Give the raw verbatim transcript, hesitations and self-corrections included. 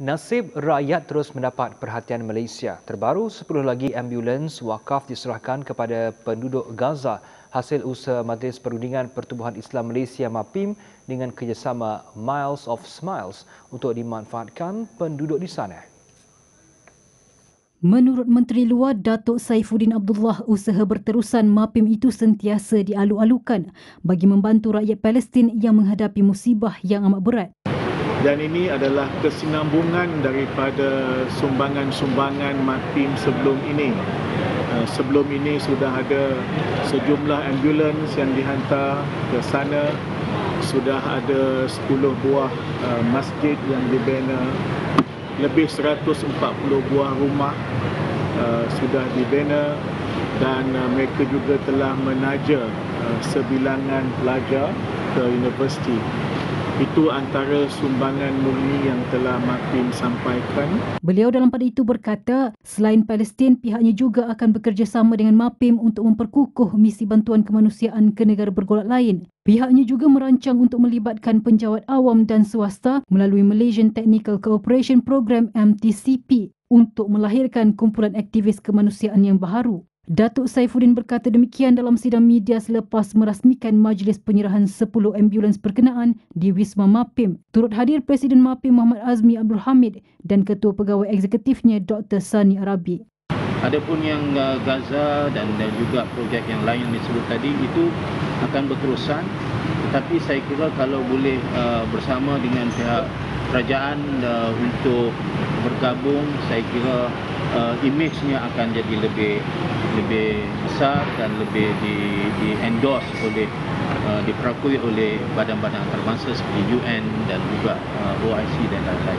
Nasib rakyat terus mendapat perhatian Malaysia. Terbaru, sepuluh lagi ambulans wakaf diserahkan kepada penduduk Gaza hasil usaha Majlis Perundingan Pertubuhan Islam Malaysia MAPIM dengan kerjasama Miles of Smiles untuk dimanfaatkan penduduk di sana. Menurut Menteri Luar Datuk Saifuddin Abdullah, usaha berterusan MAPIM itu sentiasa dialu-alukan bagi membantu rakyat Palestin yang menghadapi musibah yang amat berat. Dan ini adalah kesinambungan daripada sumbangan-sumbangan MAPIM sebelum ini. Sebelum ini sudah ada sejumlah ambulans yang dihantar ke sana. Sudah ada sepuluh buah masjid yang dibina. Lebih seratus empat puluh buah rumah sudah dibina. Dan mereka juga telah menaja sebilangan pelajar ke universiti. Itu antara sumbangan murni yang telah MAPIM sampaikan. Beliau dalam pada itu berkata, selain Palestin, pihaknya juga akan bekerjasama dengan MAPIM untuk memperkukuh misi bantuan kemanusiaan ke negara bergolak lain. Pihaknya juga merancang untuk melibatkan penjawat awam dan swasta melalui Malaysian Technical Cooperation Program M T C P untuk melahirkan kumpulan aktivis kemanusiaan yang baharu. Datuk Saifuddin berkata demikian dalam sidang media selepas merasmikan majlis penyerahan sepuluh ambulans berkenaan di Wisma MAPIM. Turut hadir Presiden MAPIM Muhammad Azmi Abdul Hamid dan Ketua Pegawai Eksekutifnya Doktor Sani Arabi. Adapun yang uh, Gaza dan, dan juga projek yang lain disebut tadi itu akan berterusan, tetapi saya kira kalau boleh uh, bersama dengan pihak kerajaan uh, untuk bergabung, saya kira uh, image-nya akan jadi lebih lebih besar dan lebih di, di endorse oleh uh, diperakui oleh badan-badan antarabangsa seperti U N dan juga uh, O I C dan lain-lain.